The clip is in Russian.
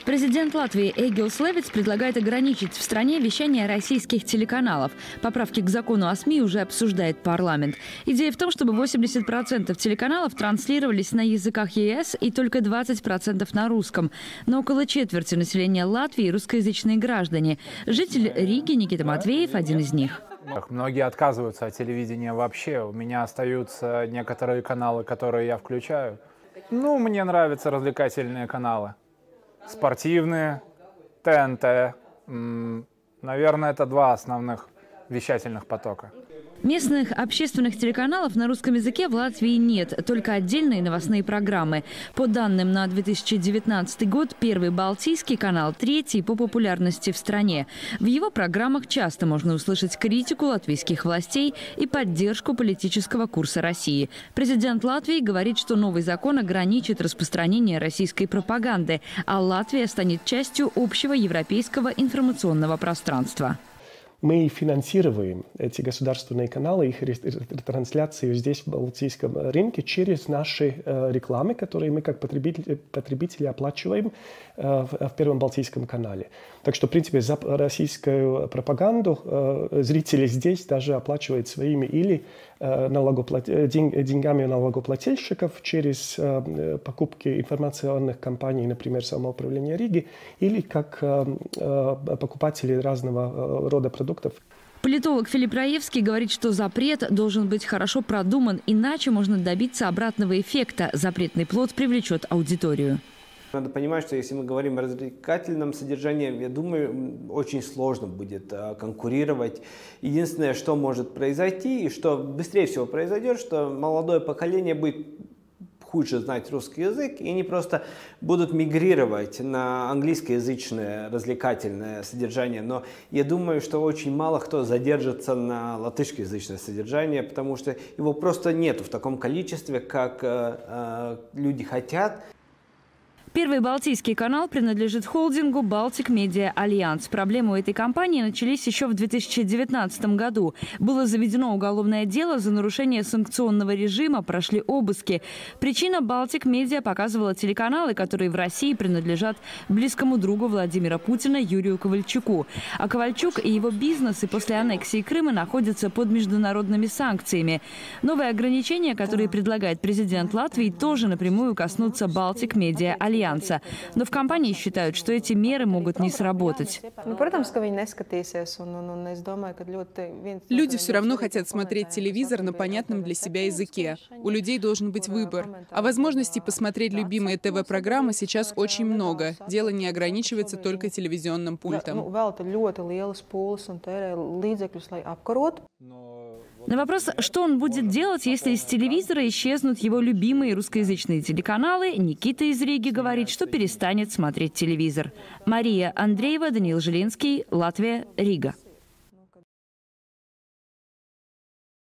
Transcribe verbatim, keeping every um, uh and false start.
Президент Латвии Эгилс Левитс предлагает ограничить в стране вещание российских телеканалов. Поправки к закону о СМИ уже обсуждает парламент. Идея в том, чтобы восемьдесят процентов телеканалов транслировались на языках ЕС и только двадцать процентов на русском. Но около четверти населения Латвии – русскоязычные граждане. Житель Риги Никита Матвеев – один из них. Многие отказываются от телевидения вообще. У меня остаются некоторые каналы, которые я включаю. Ну, мне нравятся развлекательные каналы. Спортивные, ТНТ. Наверное, это два основных вещательных потока. Местных общественных телеканалов на русском языке в Латвии нет, только отдельные новостные программы. По данным на две тысячи девятнадцатый год, Первый Балтийский канал третий по популярности в стране. В его программах часто можно услышать критику латвийских властей и поддержку политического курса России. Президент Латвии говорит, что новый закон ограничит распространение российской пропаганды, а Латвия станет частью общего европейского информационного пространства. Мы финансируем эти государственные каналы, их ретрансляцию здесь, в Балтийском рынке, через наши э, рекламы, которые мы как потребители, потребители оплачиваем э, в, в Первом Балтийском канале. Так что, в принципе, за российскую пропаганду э, зрители здесь даже оплачивают своими или э, налогоплат... день... деньгами налогоплательщиков через э, покупки информационных компаний, например, самоуправления Риги, или как э, э, покупатели разного рода продуктов. Политолог Филипп Раевский говорит, что запрет должен быть хорошо продуман, иначе можно добиться обратного эффекта. Запретный плод привлечет аудиторию. Надо понимать, что если мы говорим о развлекательном содержании, я думаю, очень сложно будет конкурировать. Единственное, что может произойти и что быстрее всего произойдет, что молодое поколение будет хуже знать русский язык, и они просто будут мигрировать на английскоязычное развлекательное содержание. Но я думаю, что очень мало кто задержится на латышскоязычное содержание, потому что его просто нету в таком количестве, как э, э, люди хотят. Первый Балтийский канал принадлежит холдингу Baltic Media Alliance. Проблемы у этой компании начались еще в две тысячи девятнадцатом году. Было заведено уголовное дело за нарушение санкционного режима, прошли обыски. Причина: Baltic Media показывала телеканалы, которые в России принадлежат близкому другу Владимира Путина Юрию Ковальчуку. А Ковальчук и его бизнесы после аннексии Крыма находятся под международными санкциями. Новые ограничения, которые предлагает президент Латвии, тоже напрямую коснутся Baltic Media Alliance. Но в компании считают, что эти меры могут не сработать. Люди все равно хотят смотреть телевизор на понятном для себя языке. У людей должен быть выбор. А возможностей посмотреть любимые ТВ-программы сейчас очень много. Дело не ограничивается только телевизионным пультом. На вопрос, что он будет делать, если из телевизора исчезнут его любимые русскоязычные телеканалы, Никита из Риги говорит, что перестанет смотреть телевизор. Мария Андреева, Даниил Жилинский, Латвия, Рига.